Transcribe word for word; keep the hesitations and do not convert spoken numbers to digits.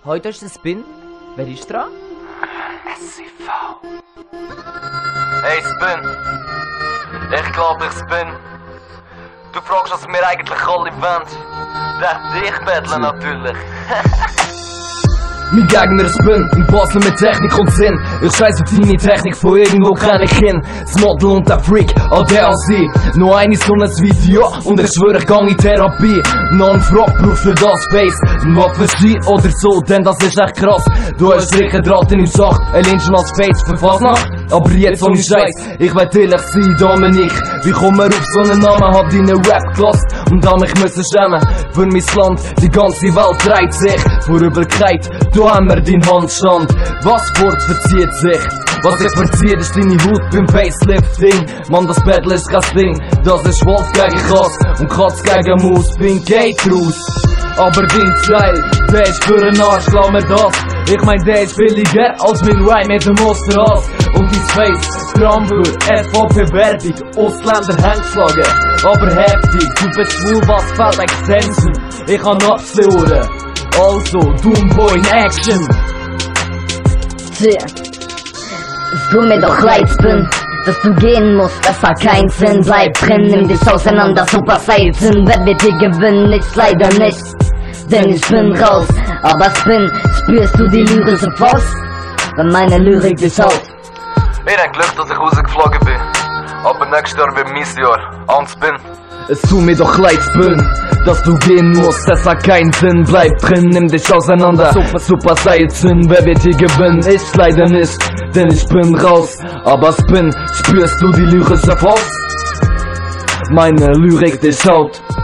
Heute ist der Spin. Wer ist dran? S C V. Hey Spin. Ich glaube, ich bin. Du fragst, was wir eigentlich alle wollen. Der dich betteln natürlich. Mein Gegner Spin, ein Basel mit Technik und Sinn. Ich scheiß auf deine Technik, von irgendwo kenn ich hin. Das Model und der Freak, A D H C. Noch eine so ein Video und ich schwöre, ich gang in Therapie. Noch ein Frog braucht für das Face. Ein Waffenschein oder so, denn das ist echt krass. Du hast sicher Draht in im Schacht, ein Lynch als Face für Fasnacht. Aber jetzt ohne Scheiß, ich will ehrlich sein, Dominik. Wie komm er auf so einen Namen, hab deinen Rap gelassen und hab mich müssen schämen. Für mein Land, die ganze Welt dreht sich vorübergekehrt. Du haben wir deinen Handstand. Was Sport verzieht sich? Was sich verzieht ist deine Haut beim Facelifting. Mann, das Battle ist kein Ding. Das ist Wolf gegen Katz und Katz gegen Maus. Bin geht raus. Aber dein Style, der ist für einen Arsch, glaub mir das. Ich mein, der ist billiger als mein Rhyme mit dem Osterhass. Und dein Face, Trambur, S V P-Werbung, Ausländer hängeschlagen. Aber heftig, du bist schwul, was fällt Extension. Ich kann absehen. Also, Doomboy in Action. Tja, es tut mir doch leid, Spin, dass du gehen musst, das hat keinen Sinn. Bleib drin, nimm dich auseinander, Super Saiyan. Wer wird dir gewinnen? Ich leider nicht, denn ich bin raus. Aber Spin, spürst du die lyrische Faust, wenn meine Lyrik dich haut? Ich hab Glück, dass ich rausgeflogen bin. Aber nächstes Jahr wird mein Jahr. An Spin. Es tut mir doch leid, Spin, dass du gehen musst, das hat keinen Sinn. Bleib drin, nimm dich auseinander, Super, Super Saiyan. Wer wird hier gewinnen? Ich leider nicht, denn ich bin raus. Aber Spin, spürst du die lyrische Faust? Meine Lyrik dich haut.